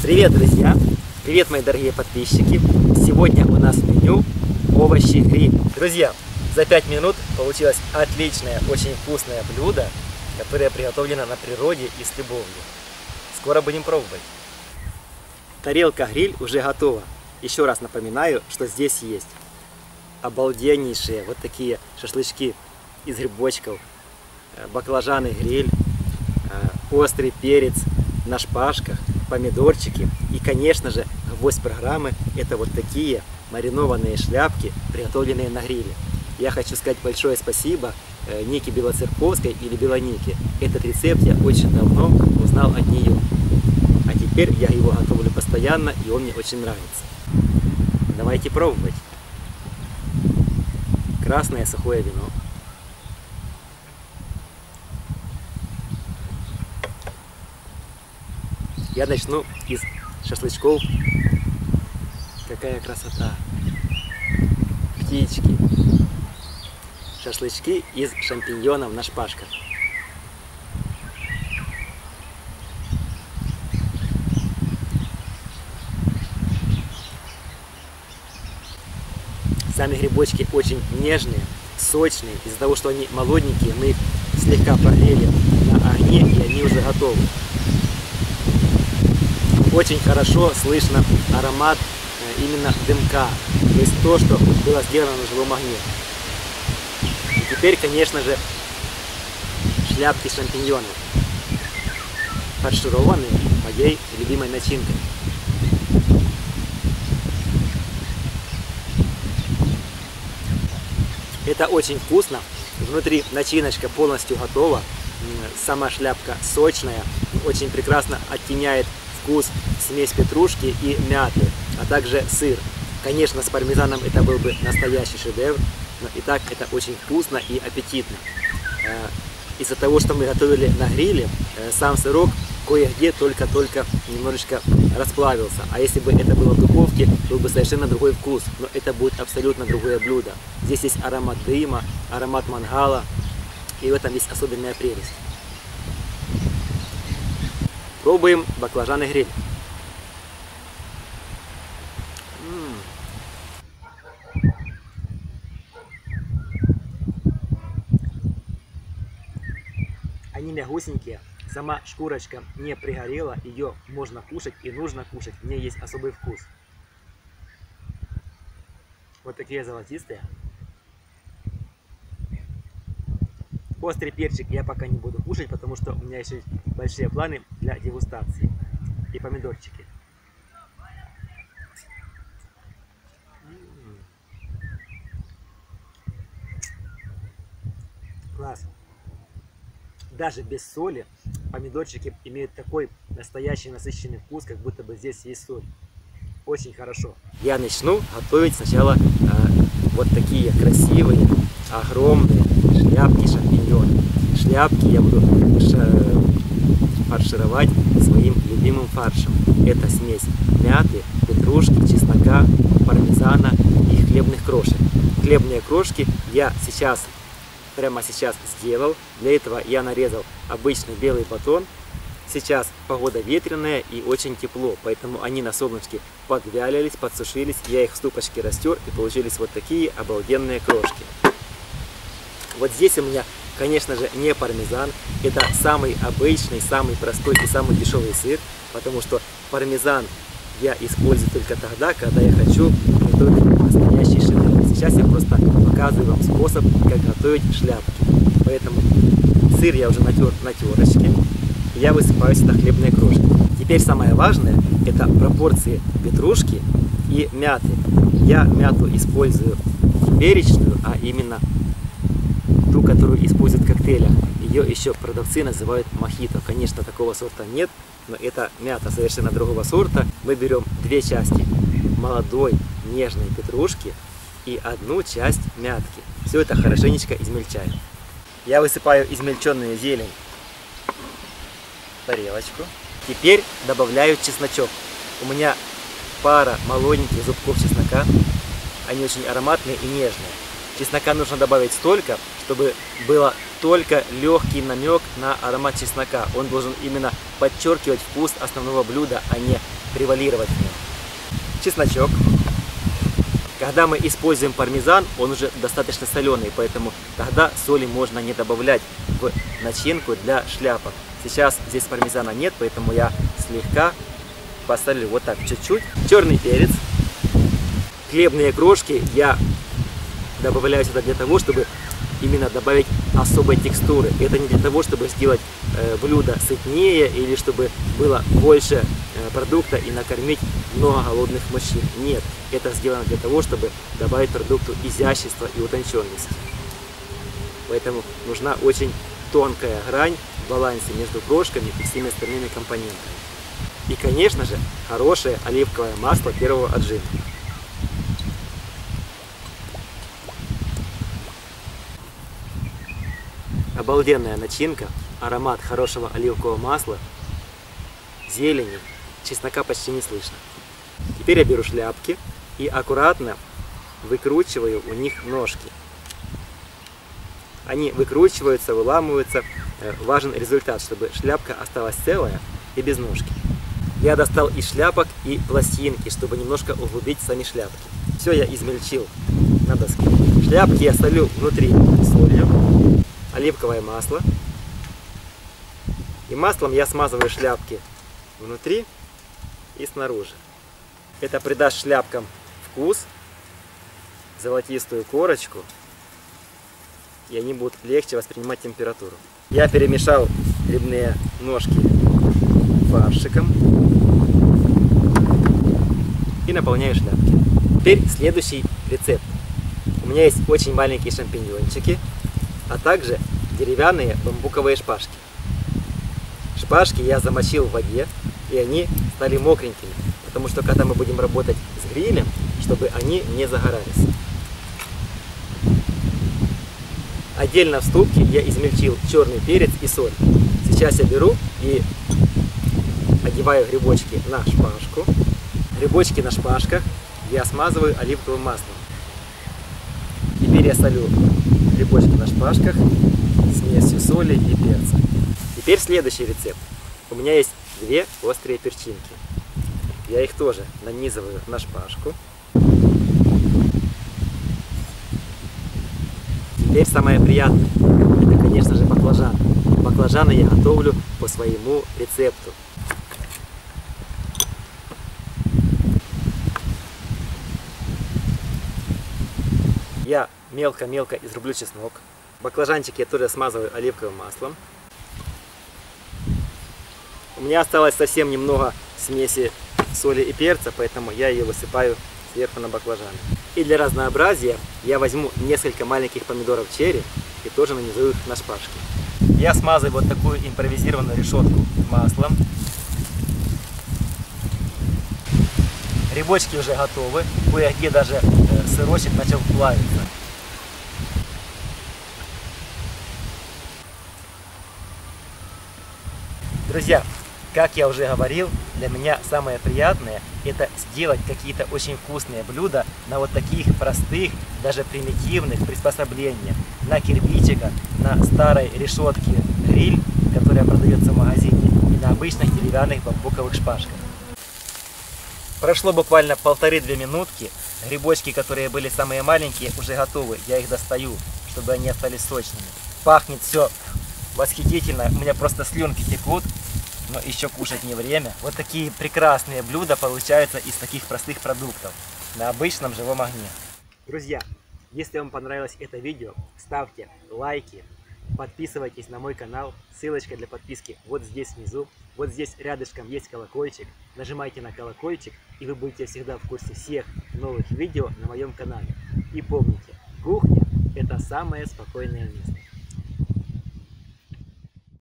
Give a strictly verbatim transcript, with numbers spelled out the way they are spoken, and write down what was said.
Привет, друзья! Привет, мои дорогие подписчики! Сегодня у нас в меню овощи-гриль. Друзья, за пять минут получилось отличное, очень вкусное блюдо, которое приготовлено на природе и с любовью. Скоро будем пробовать. Тарелка-гриль уже готова. Еще раз напоминаю, что здесь есть обалденнейшие вот такие шашлычки из грибочков, баклажаны-гриль, острый перец на шпажках, помидорчики и, конечно же, гвоздь программы — это вот такие маринованные шляпки, приготовленные на гриле. Я хочу сказать большое спасибо Нике Белоцерковской или Белонике. Этот рецепт я очень давно узнал от нее. А теперь я его готовлю постоянно, и он мне очень нравится. Давайте пробовать. Красное сухое вино. Я начну из шашлычков. Какая красота! Птички. Шашлычки из шампиньонов на шпажках. Сами грибочки очень нежные, сочные. Из-за того, что они молоденькие, мы их слегка прогрели на огне, и они уже готовы. Очень хорошо слышно аромат именно дымка, то есть то, что было сделано на живом огне. И теперь, конечно же, шляпки шампиньонов, фаршированные моей любимой начинкой. Это очень вкусно. Внутри начиночка полностью готова. Сама шляпка сочная, очень прекрасно оттеняет вкус смесь петрушки и мяты, а также сыр. Конечно, с пармезаном это был бы настоящий шедевр, но и так это очень вкусно и аппетитно. Из-за того, что мы готовили на гриле, сам сырок кое-где только-только немножечко расплавился. А если бы это было в духовке, был бы совершенно другой вкус. Но это будет абсолютно другое блюдо. Здесь есть аромат дыма, аромат мангала, и в этом есть особенная прелесть. Пробуем баклажаны гриль. Они мягусенькие, сама шкурочка не пригорела, ее можно кушать и нужно кушать, в ней есть особый вкус. Вот такие золотистые. Острый перчик я пока не буду кушать, потому что у меня еще есть большие планы для дегустации. И помидорчики. Класс. Даже без соли помидорчики имеют такой настоящий насыщенный вкус, как будто бы здесь есть соль. Очень хорошо. Я начну готовить сначала э, вот такие красивые, огромные шляпки шампиньонов. Шляпки я буду фаршировать своим любимым фаршем. Это смесь мяты, петрушки, чеснока, пармезана и хлебных крошек. Хлебные крошки я сейчас прямо сейчас сделал. Для этого я нарезал обычный белый батон. Сейчас погода ветреная и очень тепло, поэтому они на солнышке подвялились, подсушились. Я их в ступочке растер, и получились вот такие обалденные крошки. Вот здесь у меня, конечно же, не пармезан. Это самый обычный, самый простой и самый дешевый сыр, потому что пармезан я использую только тогда, когда я хочу готовить настоящий шедевр. Сейчас я просто показываю вам способ, как готовить шляпки. Поэтому сыр я уже натер на терочке. Я высыпаю сюда хлебные крошки. Теперь самое важное — это пропорции петрушки и мяты. Я мяту использую перечную, а именно ту, которую используют в коктейлях. Ее еще продавцы называют мохито. Конечно, такого сорта нет, но это мята совершенно другого сорта. Мы берем две части молодой нежной петрушки и одну часть мятки. Все это хорошенечко измельчаем. Я высыпаю измельченную зелень в тарелочку. Теперь добавляю чесночок. У меня пара молоденьких зубков чеснока. Они очень ароматные и нежные. Чеснока нужно добавить столько, чтобы было только легкий намек на аромат чеснока. Он должен именно подчеркивать вкус основного блюда, а не превалировать в нем. Чесночок. Когда мы используем пармезан, он уже достаточно соленый, поэтому тогда соли можно не добавлять в начинку для шляпок. Сейчас здесь пармезана нет, поэтому я слегка посолю, вот так, чуть-чуть. Черный перец. Хлебные крошки я добавляю сюда для того, чтобы именно добавить особой текстуры. Это не для того, чтобы сделать э, блюдо сытнее или чтобы было больше э, продукта и накормить много голодных мужчин. Нет, это сделано для того, чтобы добавить продукту изящества и утонченности. Поэтому нужна очень тонкая грань в балансе между крошками и всеми остальными компонентами. И, конечно же, хорошее оливковое масло первого отжима. Обалденная начинка, аромат хорошего оливкового масла, зелени, чеснока почти не слышно. Теперь я беру шляпки и аккуратно выкручиваю у них ножки. Они выкручиваются, выламываются. Важен результат, чтобы шляпка осталась целая и без ножки. Я достал из шляпок и пластинки, чтобы немножко углубить сами шляпки. Все я измельчил на доске. Шляпки я солю внутри солью. Оливковое масло. И маслом я смазываю шляпки внутри и снаружи. Это придаст шляпкам вкус, золотистую корочку, и они будут легче воспринимать температуру. Я перемешал грибные ножки фаршиком и наполняю шляпки. Теперь следующий рецепт. У меня есть очень маленькие шампиньончики, а также деревянные бамбуковые шпажки. Шпажки я замочил в воде, и они стали мокренькими, потому что когда мы будем работать с грилем, чтобы они не загорались. Отдельно в ступке я измельчил черный перец и соль. Сейчас я беру и одеваю грибочки на шпажку. Грибочки на шпажках я смазываю оливковым маслом. Теперь я солю грибочки на шпажках смесью соли и перца. Теперь следующий рецепт. У меня есть две острые перчинки. Я их тоже нанизываю на шпажку. Теперь самое приятное. Это, конечно же, баклажаны. Баклажаны я готовлю по своему рецепту. Я мелко-мелко изрублю чеснок. Баклажанчики я тоже смазываю оливковым маслом. У меня осталось совсем немного смеси соли и перца, поэтому я ее высыпаю сверху на баклажаны. И для разнообразия я возьму несколько маленьких помидоров черри и тоже нанизую их на шпажки. Я смазываю вот такую импровизированную решетку маслом. Грибочки уже готовы, кое-где даже сырочек начал плавиться. Друзья, как я уже говорил, для меня самое приятное это сделать какие-то очень вкусные блюда на вот таких простых, даже примитивных приспособлениях. На кирпичиках, на старой решетке гриль, которая продается в магазине, и на обычных деревянных бамбуковых шпажках. Прошло буквально полторы-две минутки. Грибочки, которые были самые маленькие, уже готовы. Я их достаю, чтобы они остались сочными. Пахнет все восхитительно. У меня просто слюнки текут. Но еще кушать не время. Вот такие прекрасные блюда получаются из таких простых продуктов на обычном живом огне. Друзья, если вам понравилось это видео, ставьте лайки, подписывайтесь на мой канал. Ссылочка для подписки вот здесь внизу. Вот здесь рядышком есть колокольчик. Нажимайте на колокольчик, и вы будете всегда в курсе всех новых видео на моем канале. И помните, кухня – это самое спокойное место.